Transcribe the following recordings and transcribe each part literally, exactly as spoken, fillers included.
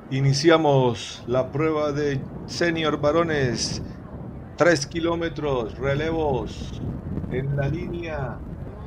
Iniciamos la prueba de senior varones, tres kilómetros, relevos en la línea.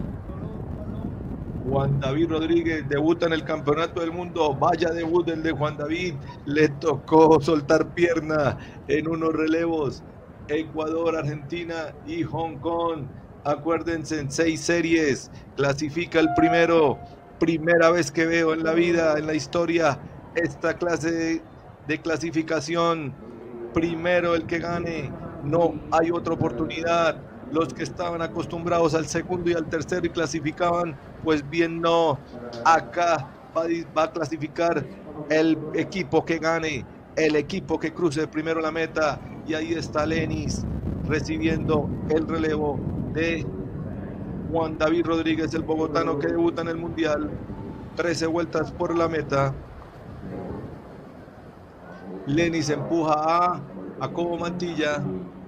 Juan David Rodríguez debuta en el Campeonato del Mundo. Vaya debut el de Juan David. Le tocó soltar pierna en unos relevos. Ecuador, Argentina y Hong Kong. Acuérdense, en seis series clasifica el primero. Primera vez que veo en la vida, en la historia, esta clase de, de clasificación. Primero el que gane. No hay otra oportunidad. Los que estaban acostumbrados al segundo y al tercero y clasificaban, pues bien no. Acá va, va a clasificar el equipo que gane, el equipo que cruce primero la meta. Y ahí está Lenis recibiendo el relevo de Juan David Rodríguez, el bogotano que debuta en el Mundial. trece vueltas por la meta. Lenis empuja a Jacobo Mantilla.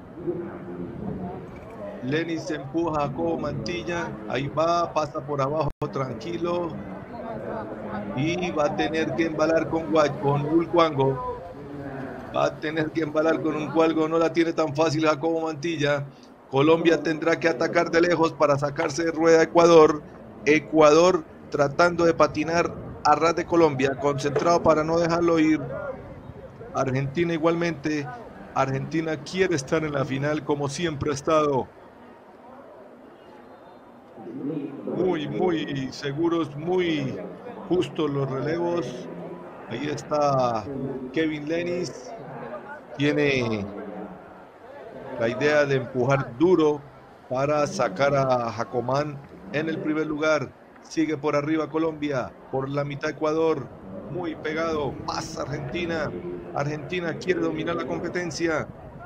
Lenis empuja a Jacobo Mantilla. Ahí va, pasa por abajo tranquilo. Y va a tener que embalar con, con Ulcuango. Va a tener que embalar con un Ulcuango. No la tiene tan fácil Jacobo Mantilla. Colombia tendrá que atacar de lejos para sacarse de rueda a Ecuador. Ecuador tratando de patinar a ras de Colombia, concentrado para no dejarlo ir. Argentina igualmente. Argentina quiere estar en la final como siempre ha estado. Muy, muy seguros, muy justos los relevos. Ahí está Kevin Lenis. Tiene la idea de empujar duro para sacar a Jacomán en el primer lugar. Sigue por arriba Colombia, por la mitad Ecuador, muy pegado. Pasa Argentina. Argentina quiere dominar la competencia.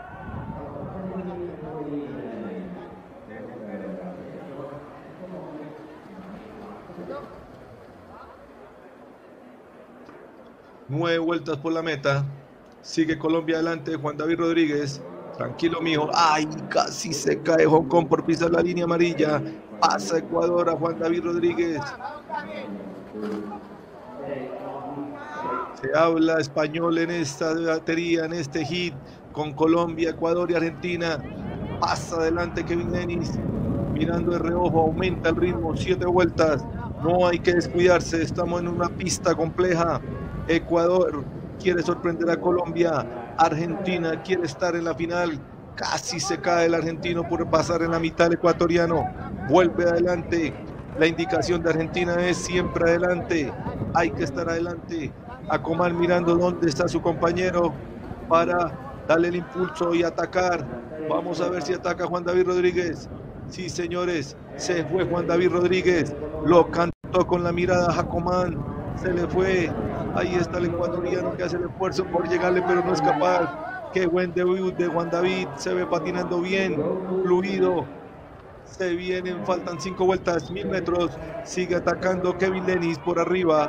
Nueve vueltas por la meta. Sigue Colombia adelante. Juan David Rodríguez. Tranquilo, mijo. Ay, casi se cae Hong Kong por pisar la línea amarilla. Pasa Ecuador a Juan David Rodríguez. Se habla español en esta batería, en este hit, con Colombia, Ecuador y Argentina. Pasa adelante Kevin Lenis. Mirando de reojo, aumenta el ritmo. Siete vueltas. No hay que descuidarse. Estamos en una pista compleja. Ecuador quiere sorprender a Colombia. Argentina quiere estar en la final. Casi se cae el argentino por pasar en la mitad el ecuatoriano. Vuelve adelante. La indicación de Argentina es siempre adelante. Hay que estar adelante. Jacomán mirando dónde está su compañero para darle el impulso y atacar. Vamos a ver si ataca Juan David Rodríguez. Sí, señores, se fue Juan David Rodríguez. Lo cantó con la mirada Jacomán. Se le fue. Ahí está el ecuatoriano que hace el esfuerzo por llegarle, pero no es capaz. Qué buen debut de Juan David. Se ve patinando bien, fluido. Se vienen, faltan cinco vueltas, mil metros. Sigue atacando Kevin Lenis por arriba.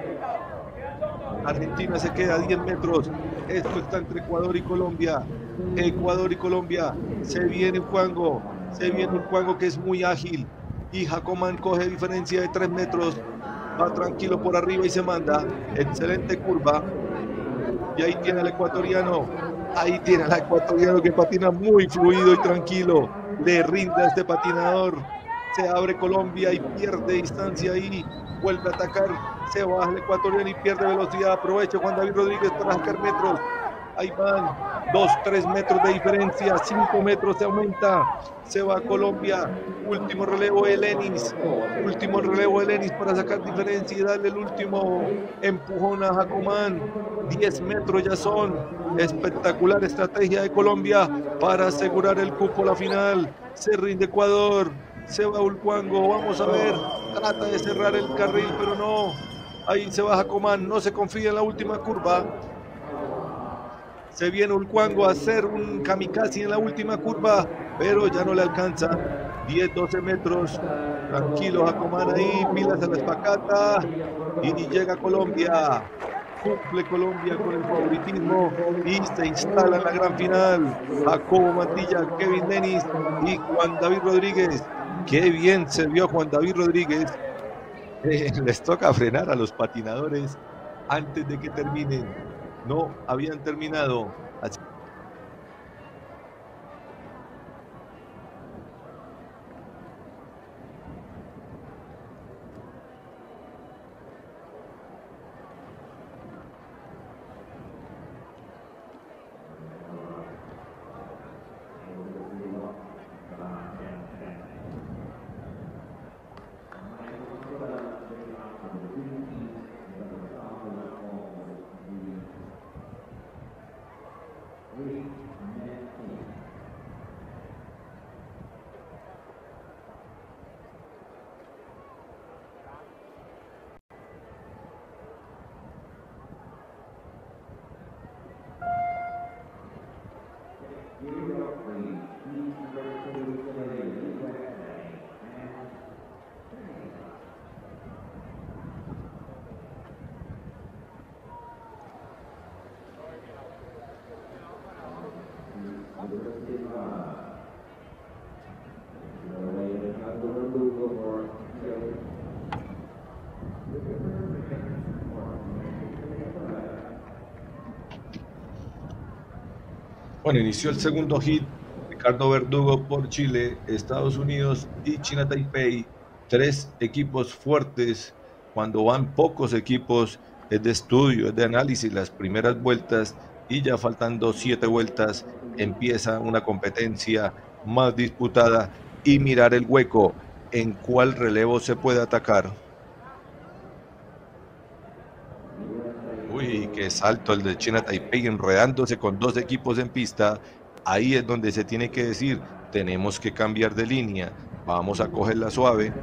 Argentina se queda a diez metros. Esto está entre Ecuador y Colombia. Ecuador y Colombia. Se viene Ulcuango. Se viene Ulcuango que es muy ágil. Y Jacomán coge diferencia de tres metros. Va tranquilo por arriba y se manda. Excelente curva. Y ahí tiene al ecuatoriano. Ahí tiene al ecuatoriano que patina muy fluido y tranquilo. Le rinde a este patinador. Se abre Colombia y pierde distancia ahí. Vuelve a atacar. Se baja el ecuatoriano y pierde velocidad. Aprovecha Juan David Rodríguez para sacar metros. Ahí van. Dos, tres metros de diferencia. Cinco metros se aumenta. Se va a Colombia. Último relevo de Lenis. Último relevo de Lenis para sacar diferencia y darle el último empujón a Jacomán. Diez metros ya son. Espectacular estrategia de Colombia para asegurar el cupo a la final. Se rinde Ecuador. Se va Ulcuango. Vamos a ver. Trata de cerrar el carril, pero no. Ahí se va Jacomán. No se confía en la última curva. Se viene Ulcuango a hacer un kamikaze en la última curva, pero ya no le alcanza. diez, doce metros. Tranquilo Jacomán ahí, pilas a la espacata. Y ni llega Colombia. Cumple Colombia con el favoritismo y se instala en la gran final. Jacobo Mantilla, Kevin Lenis y Juan David Rodríguez. Qué bien se vio Juan David Rodríguez. Eh, les toca frenar a los patinadores antes de que terminen. no habían terminado. Así Bueno, inició el segundo hit, Ricardo Verdugo por Chile, Estados Unidos y China Taipei, tres equipos fuertes. Cuando van pocos equipos es de estudio, es de análisis las primeras vueltas y ya faltando siete vueltas empieza una competencia más disputada y mirar el hueco en cuál relevo se puede atacar. Uy, qué salto el de China Taipei enredándose con dos equipos en pista. Ahí es donde se tiene que decir, tenemos que cambiar de línea, vamos a cogerla suave.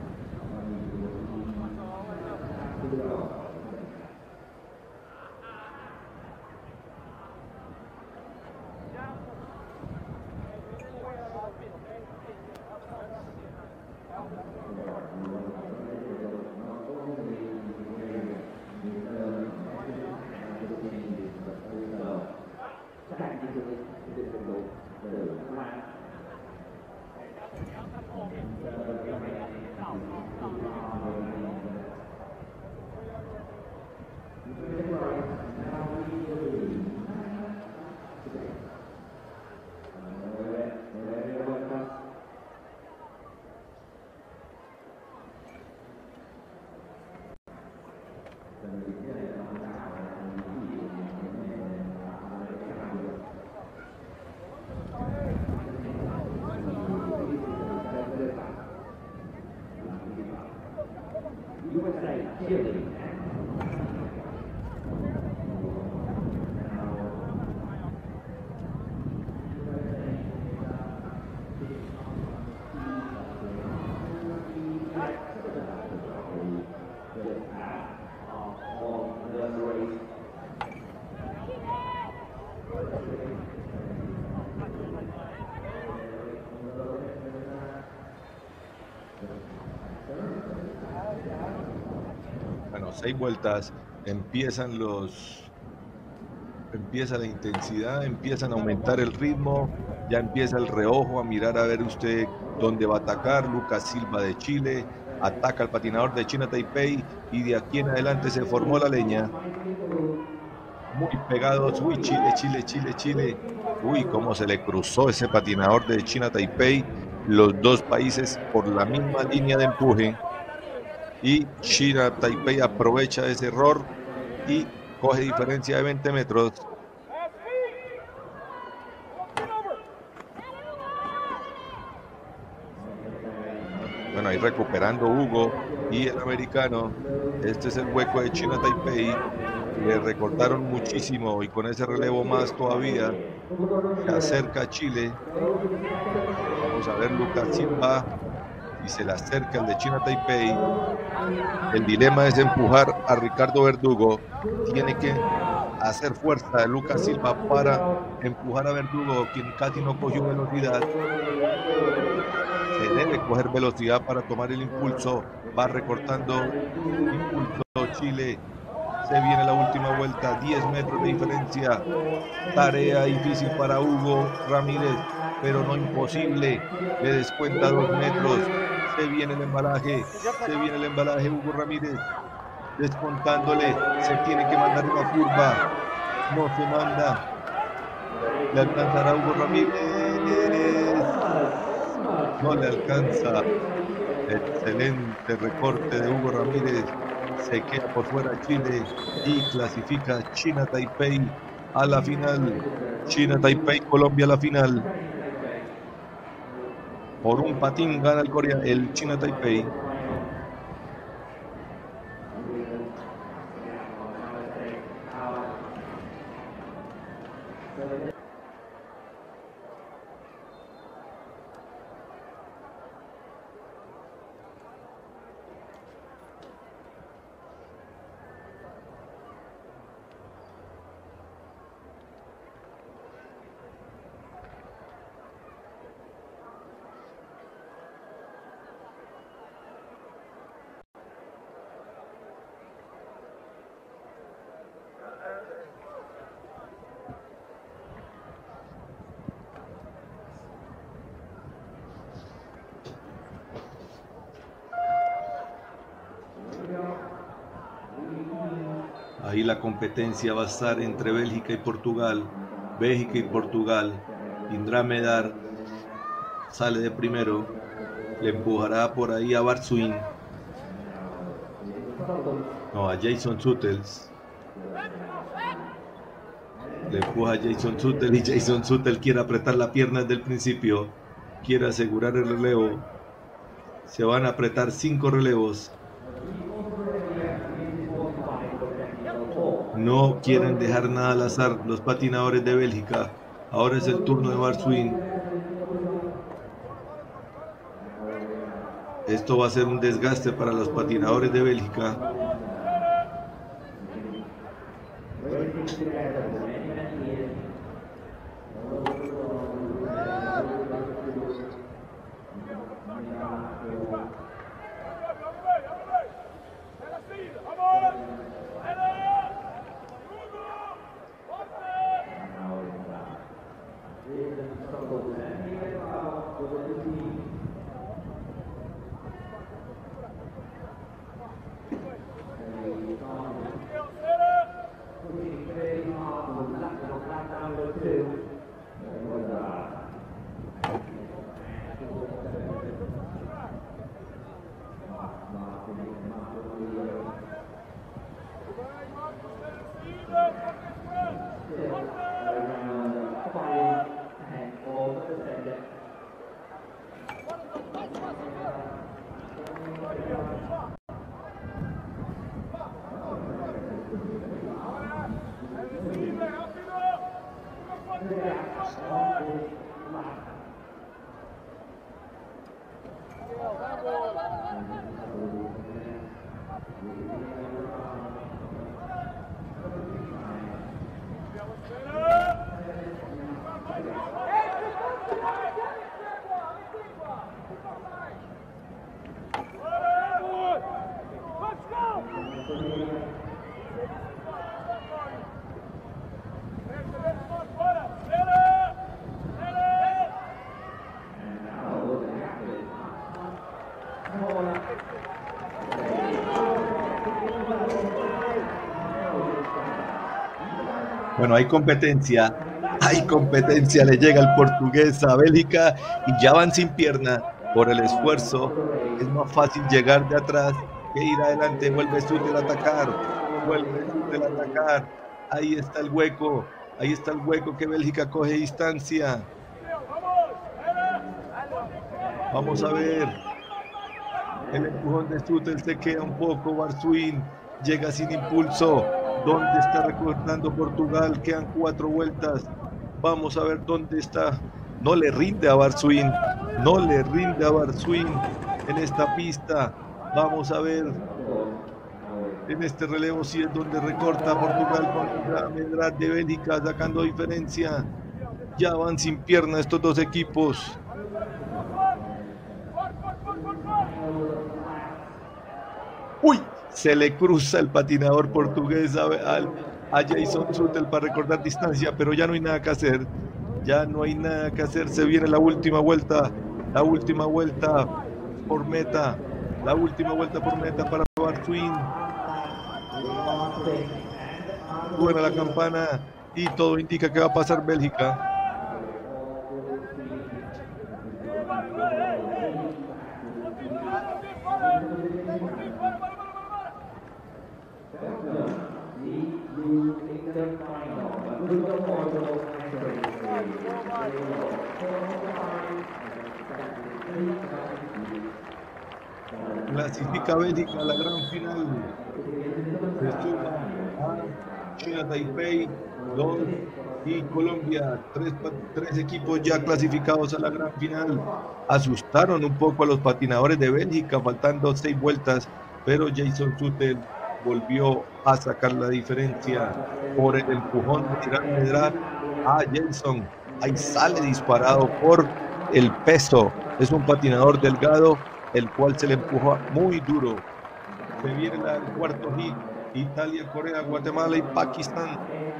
Bueno, seis vueltas, empiezan los, empieza la intensidad, empiezan a aumentar el ritmo, ya empieza el reojo a mirar a ver usted dónde va a atacar. Lucas Silva de Chile ataca al patinador de China Taipei y de aquí en adelante se formó la leña. Muy pegados, uy, Chile, Chile, Chile, Chile. Uy, cómo se le cruzó ese patinador de China Taipei. Los dos países por la misma línea de empuje. Y China Taipei aprovecha ese error y coge diferencia de veinte metros. Bueno, ahí recuperando Hugo y el americano. Este es el hueco de China Taipei. Le recortaron muchísimo y con ese relevo más todavía se acerca a Chile. Vamos a ver Lucas Silva y se le acerca el de China Taipei. El dilema es empujar a Ricardo Verdugo. Tiene que hacer fuerza de Lucas Silva para empujar a Verdugo, quien casi no cogió velocidad. Se debe coger velocidad para tomar el impulso. Va recortando impulso Chile. Se viene la última vuelta, diez metros de diferencia. Tarea difícil para Hugo Ramírez, pero no imposible. Le descuenta dos metros. Se viene el embalaje, se viene el embalaje Hugo Ramírez. Descontándole, se tiene que mandar una curva. no se manda. Le alcanzará a Hugo Ramírez. No le alcanza. Excelente recorte de Hugo Ramírez. Se queda por fuera Chile y clasifica China Taipei a la final. China Taipei, Colombia a la final. Por un patín gana el Corea, el China Taipei. Ahí la competencia va a estar entre Bélgica y Portugal. Bélgica y Portugal. Indra Medar sale de primero. Le empujará por ahí a Barsuin. No, a Jason Suttles. Le empuja a Jason Suttel y Jason Suttel quiere apretar la pierna desde el principio. Quiere asegurar el relevo. Se van a apretar cinco relevos. No quieren dejar nada al azar los patinadores de Bélgica. Ahora es el turno de Barsuin. Esto va a ser un desgaste para los patinadores de Bélgica. Bueno, hay competencia, hay competencia, le llega el portugués a Bélgica y ya van sin pierna por el esfuerzo. Es más fácil llegar de atrás que ir adelante. Vuelve Suttel a atacar, vuelve Suttel a atacar. Ahí está el hueco, ahí está el hueco que Bélgica coge distancia. Vamos a ver. El empujón de Suttel se queda un poco. Barsuin llega sin impulso. ¿Dónde está recortando Portugal? Quedan cuatro vueltas. Vamos a ver dónde está. No le rinde a Barsuin. No le rinde a Barsuin en esta pista. Vamos a ver. En este relevo sí es donde recorta Portugal contra Medrad de Bélgica, sacando diferencia. Ya van sin pierna estos dos equipos. ¡Uy! Se le cruza el patinador portugués a, a, a Jason Suttel para recortar distancia, pero ya no hay nada que hacer. Ya no hay nada que hacer. Se viene la última vuelta. La última vuelta por meta. La última vuelta por meta para Barsuin. Suena la campana Y todo indica que va a pasar Bélgica. Clasifica Bélgica a la gran final. Se suma a China Taipei, dos, y Colombia, tres, tres equipos ya clasificados a la gran final. Asustaron un poco a los patinadores de Bélgica, faltando seis vueltas, pero Jason Sutter volvió a sacar la diferencia por el empujón de Irán Medrad a Jason. Ahí sale disparado por el peso. Es un patinador delgado, el cual se le empuja muy duro. Se viene el cuarto hit. Italia, Corea, Guatemala y Pakistán.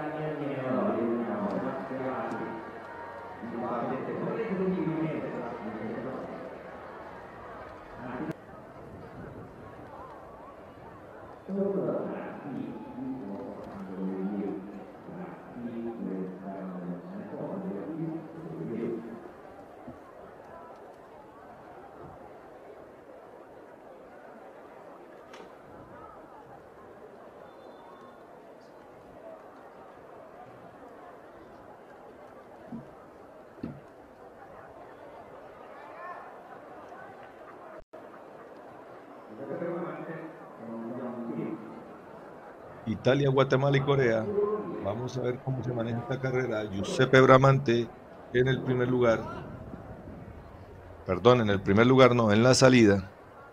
Italia, Guatemala y Corea. Vamos a ver cómo se maneja esta carrera. Giuseppe Bramante en el primer lugar. Perdón, en el primer lugar no, en la salida.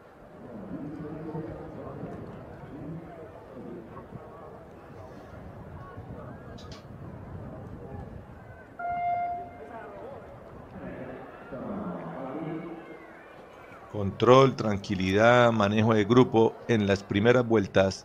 Control, tranquilidad, manejo de grupo en las primeras vueltas.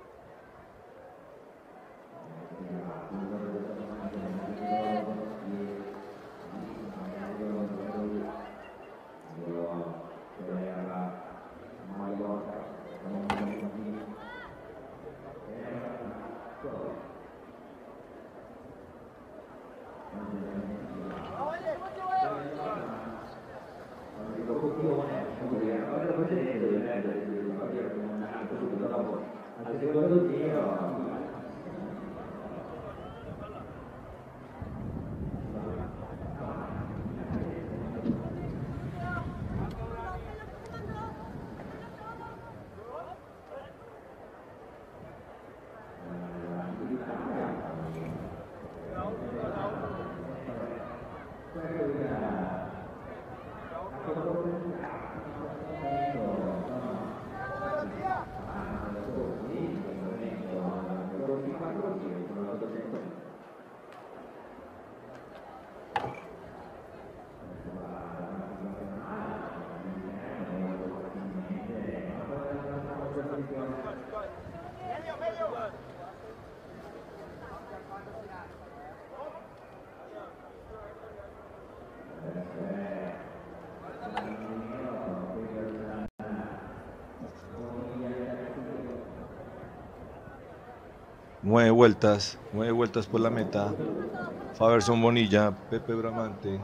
Nueve vueltas, nueve vueltas por la meta. Faberson Bonilla, Pepe Bramante.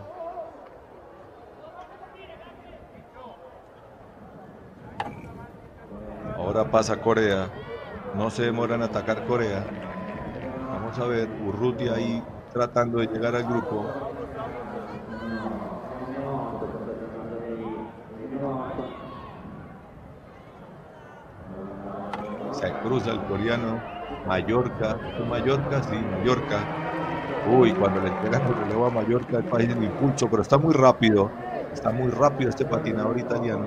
Ahora pasa Corea. No se demora en atacar Corea. Vamos a ver, Urruti ahí tratando de llegar al grupo. Se cruza el coreano. Mallorca, Mallorca, sí, Mallorca. Uy, cuando le entregan el relevo a Mallorca, el país en impulso, pero está muy rápido. Está muy rápido este patinador italiano.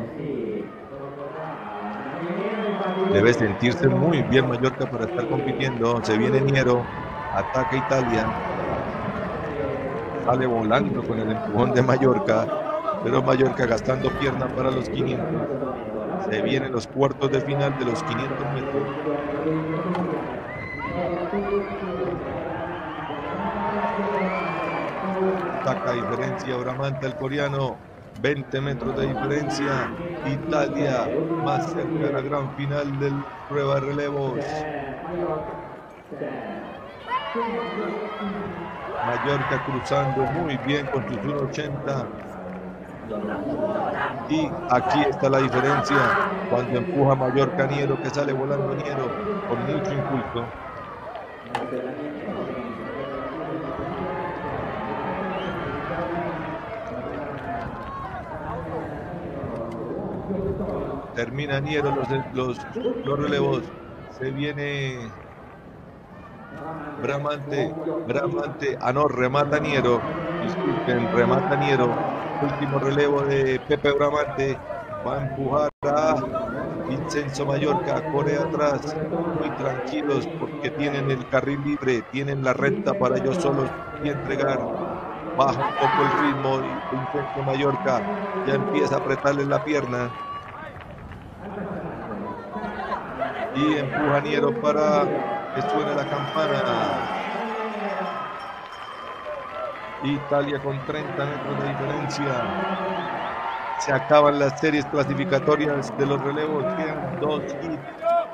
Debe sentirse muy bien Mallorca para estar compitiendo. Se viene Niero, ataca Italia. Sale volando con el empujón de Mallorca, pero Mallorca gastando pierna para los quinientos. Se vienen los cuartos de final de los quinientos metros. Saca diferencia Bramante el coreano, veinte metros de diferencia. Italia más cerca de la gran final del prueba de relevos. Mallorca cruzando muy bien con sus uno ochenta. Y aquí está la diferencia cuando empuja Mallorca Niero, que sale volando Niero con mucho impulso. Termina Niero los, los, los relevos. Se viene Bramante, Bramante, ah no, remata Niero, disculpen, remata Niero, último relevo de Pepe Bramante, va a empujar a Vincenzo Mallorca, Corea atrás, muy tranquilos porque tienen el carril libre, tienen la recta para ellos solos y entregar, baja un poco el ritmo y Vincenzo Mallorca ya empieza a apretarle la pierna y empuja Niero para que suene la campana. Italia con treinta metros de diferencia. Se acaban las series clasificatorias de los relevos. Quedan dos hits.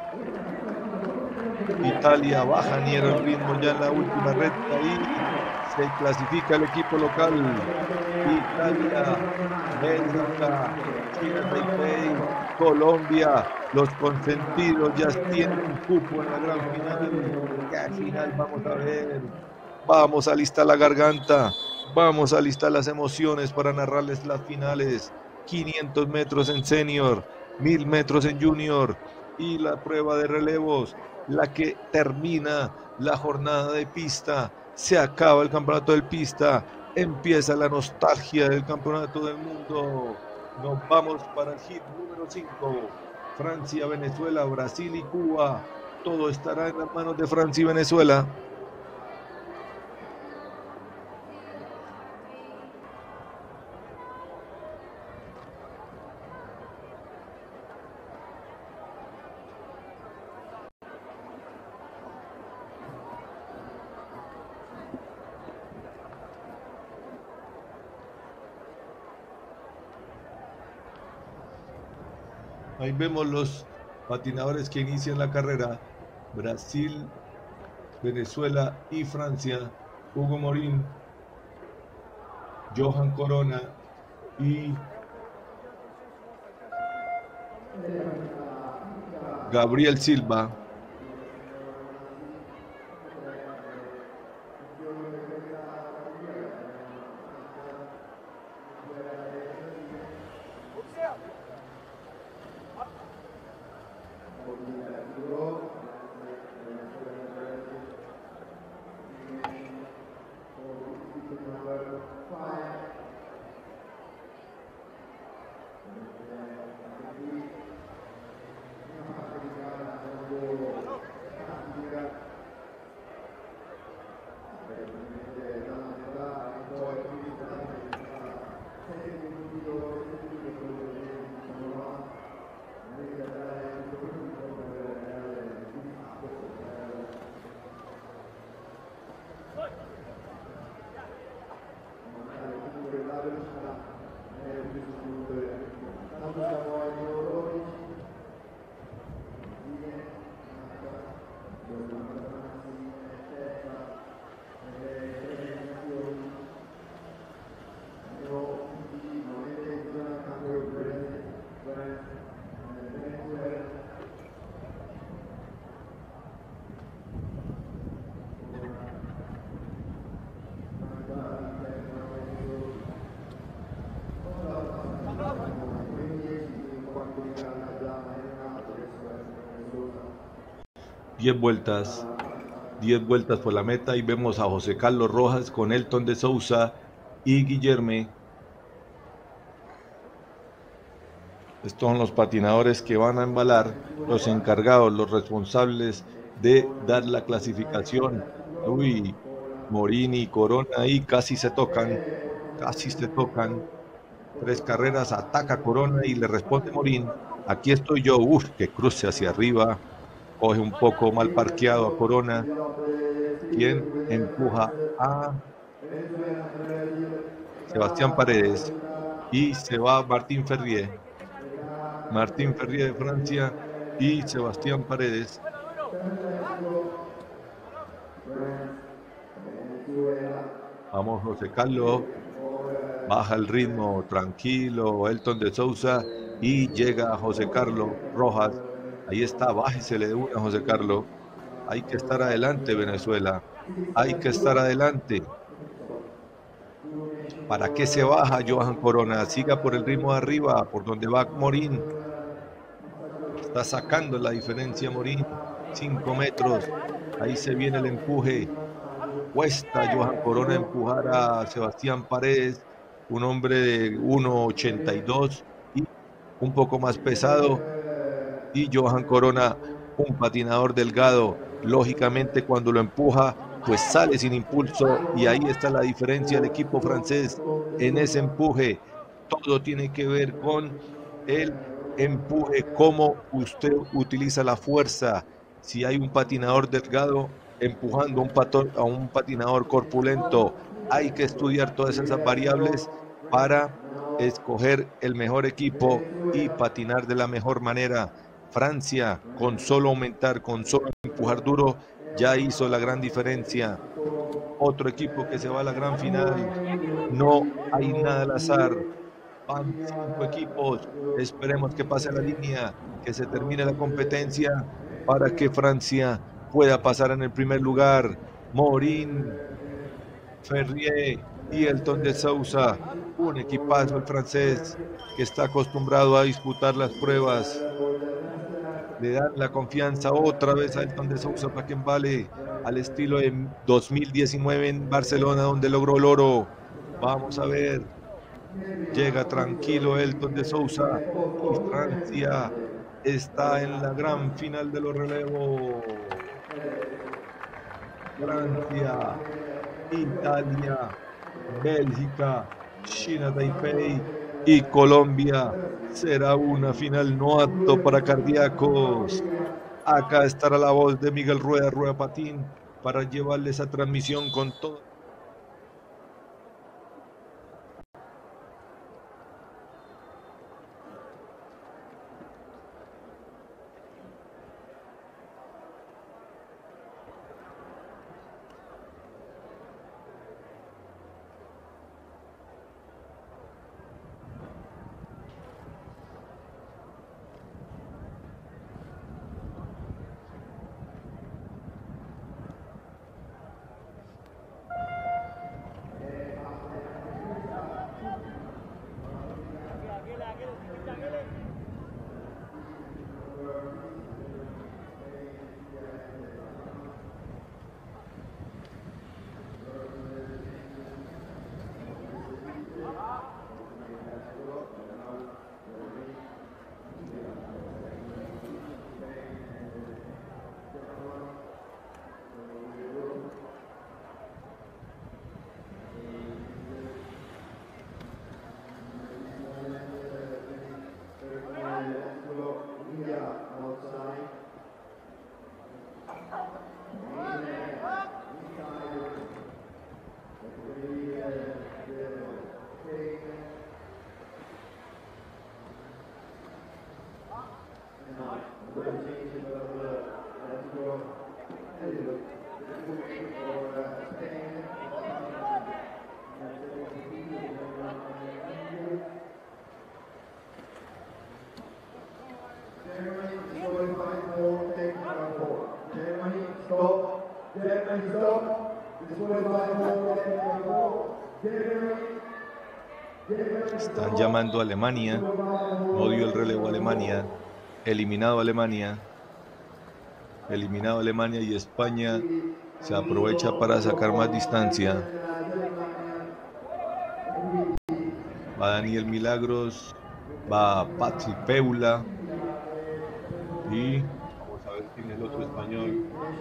Italia baja Niero el ritmo ya en la última recta y se clasifica el equipo local. Italia, Bélgica, China Taipei, Colombia, los consentidos ya tienen un cupo en la gran final. ¿Qué final vamos a ver? Vamos a alistar la garganta, vamos a alistar las emociones para narrarles las finales. quinientos metros en senior, mil metros en junior y la prueba de relevos, la que termina la jornada de pista. Se acaba el campeonato de pista, empieza la nostalgia del campeonato del mundo. Nos vamos para el hit número cinco. Francia, Venezuela, Brasil y Cuba. Todo estará en las manos de Francia y Venezuela. Ahí vemos los patinadores que inician la carrera. Brasil, Venezuela y Francia. Hugo Morín, Johan Corona y Gabriel Silva. diez vueltas, diez vueltas por la meta y vemos a José Carlos Rojas con Elton de Sousa y Guillerme. Estos son los patinadores que van a embalar, los encargados, los responsables de dar la clasificación. Uy, Morini y Corona ahí casi se tocan, casi se tocan. Tres carreras, ataca Corona y le responde Morín. Aquí estoy yo, uff, que cruce hacia arriba. Coge un poco mal parqueado a Corona, quien empuja a Sebastián Paredes y se va Martín Ferrier. Martín Ferrier de Francia y Sebastián Paredes. Vamos, José Carlos. Baja el ritmo, tranquilo, Elton de Sousa. Y llega José Carlos Rojas. Ahí está, bájesele de una, José Carlos. Hay que estar adelante, Venezuela. Hay que estar adelante. ¿Para qué se baja Johan Corona? Siga por el ritmo de arriba, por donde va Morín. Está sacando la diferencia Morín. Cinco metros. Ahí se viene el empuje. Cuesta Johan Corona empujar a Sebastián Paredes, un hombre de uno ochenta y dos y un poco más pesado. Y Johan Corona, un patinador delgado. Lógicamente, cuando lo empuja, pues sale sin impulso. Y ahí está la diferencia del equipo francés en ese empuje. Todo tiene que ver con el empuje, cómo usted utiliza la fuerza. Si hay un patinador delgado empujando a un, pato, a un patinador corpulento, hay que estudiar todas esas variables para escoger el mejor equipo y patinar de la mejor manera. Francia, con solo aumentar, con solo empujar duro, ya hizo la gran diferencia. Otro equipo que se va a la gran final. No hay nada al azar. Van cinco equipos. Esperemos que pase la línea, que se termine la competencia para que Francia pueda pasar en el primer lugar. Morín, Ferrier y Elton de Sousa. Un equipazo el francés que está acostumbrado a disputar las pruebas. Le dan la confianza otra vez a Elton de Sousa para que embale al estilo de dos mil diecinueve en Barcelona, donde logró el oro. Vamos a ver. Llega tranquilo Elton de Sousa y Francia está en la gran final de los relevos. Francia, Italia, Bélgica, China Taipei y Colombia. Será una final no apto para cardíacos. Acá estará la voz de Miguel Rueda, Rueda Patín, para llevarle esa transmisión con todo. Están llamando a Alemania. No dio el relevo a Alemania. Eliminado a Alemania. Eliminado a Alemania y España se aprovecha para sacar más distancia. Va Daniel Milagros. Va Patrick Peula. Y vamos a ver quién es el otro español.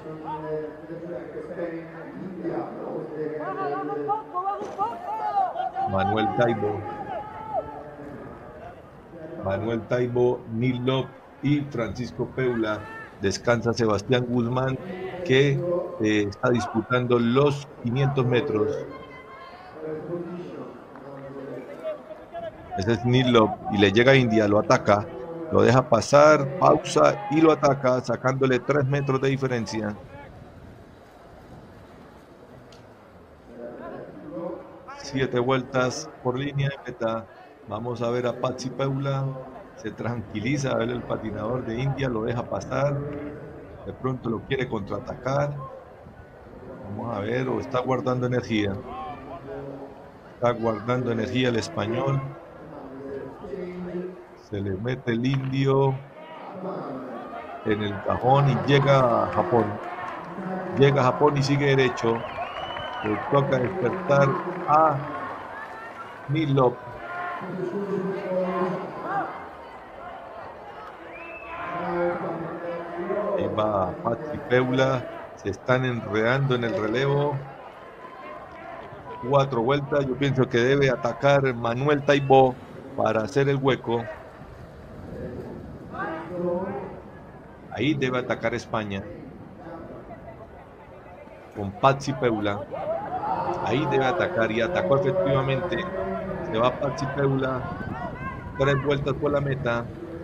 Manuel Taibo. Manuel Taibo, Neil Lop y Francisco Peula. Descansa Sebastián Guzmán, que eh, está disputando los quinientos metros. Ese es Neil Lop y le llega a India, lo ataca, lo deja pasar, pausa y lo ataca, sacándole tres metros de diferencia. Siete vueltas por línea de meta. Vamos a ver a Patsy Paula. Se tranquiliza a ver el patinador de India, lo deja pasar. De pronto lo quiere contraatacar. Vamos a ver, o está guardando energía. Está guardando energía el español. Se le mete el indio en el cajón y llega a Japón. Llega a Japón y sigue derecho. Le toca despertar a Milov. Ahí va Patsy Paula. Se están enredando en el relevo. Cuatro vueltas. Yo pienso que debe atacar Manuel Taibo para hacer el hueco. Ahí debe atacar España. Con Patsy Paula. Ahí debe atacar y atacó efectivamente. Se va Patsy Paula. Tres vueltas por la meta.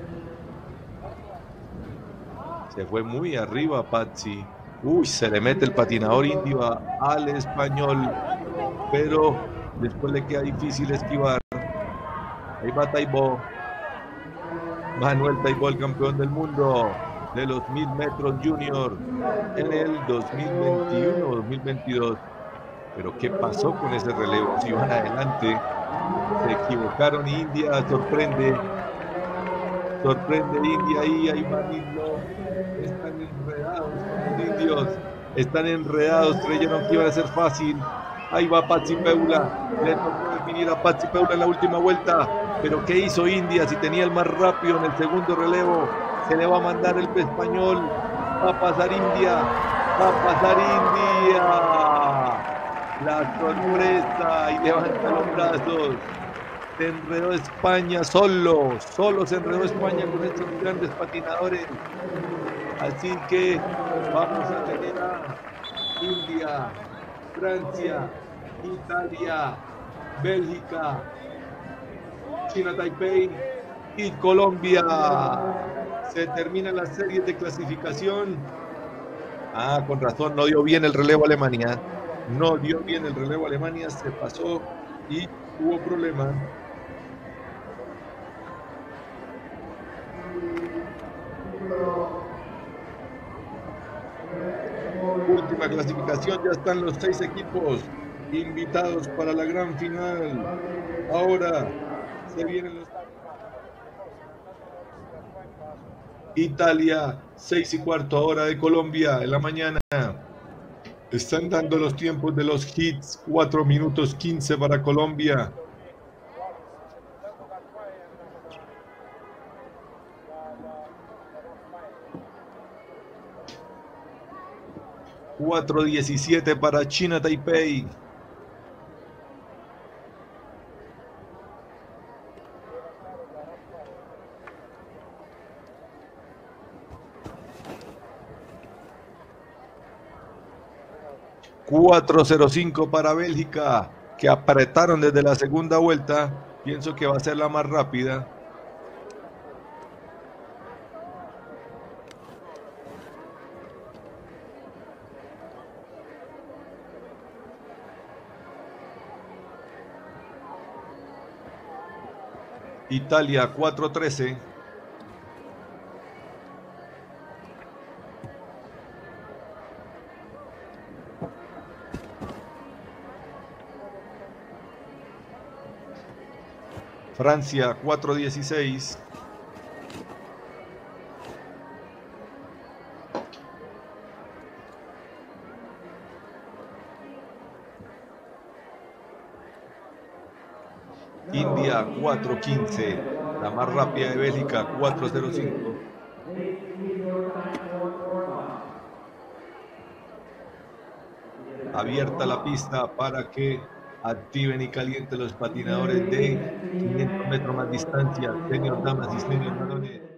Se fue muy arriba Patsy. Uy, se le mete el patinador indio a, al español. Pero después le queda difícil esquivar. Ahí va Taibo. Manuel Taibo, el campeón del mundo de los mil metros junior en el dos mil veintiuno o dos mil veintidós. Pero ¿qué pasó con ese relevo? Si van adelante, se equivocaron y India sorprende. Sorprende India ahí, ahí van Indio. Están enredados los indios. Están enredados, creyeron que iba a ser fácil. Ahí va Patsy Paula. Le tocó definir a Patsy Paula en la última vuelta. Pero ¿qué hizo India? Si tenía el más rápido en el segundo relevo, se le va a mandar el español. Va a pasar India. Va a pasar India. La sorpresa y levanta los brazos. Se enredó España solo. Solo se enredó España con estos grandes patinadores. Así que vamos a tener a India, Francia, Italia, Bélgica, China Taipei y Colombia. Se termina la serie de clasificación. Ah, con razón, no dio bien el relevo Alemania. No dio bien el relevo Alemania, se pasó y hubo problema. Última clasificación, ya están los seis equipos invitados para la gran final. Ahora se vienen los... Italia, seis y cuarto hora de Colombia en la mañana. Están dando los tiempos de los hits, cuatro minutos quince para Colombia. cuatro diecisiete para China Taipei. cuatro cero cinco para Bélgica, que apretaron desde la segunda vuelta. Pienso que va a ser la más rápida. Italia cuatro trece. Francia cuatro dieciséis. India cuatro quince, la más rápida de Bélgica cuatro cero cinco. Abierta la pista para que activen y calienten los patinadores de quinientos metros más distancia. Señor damas y señores varones.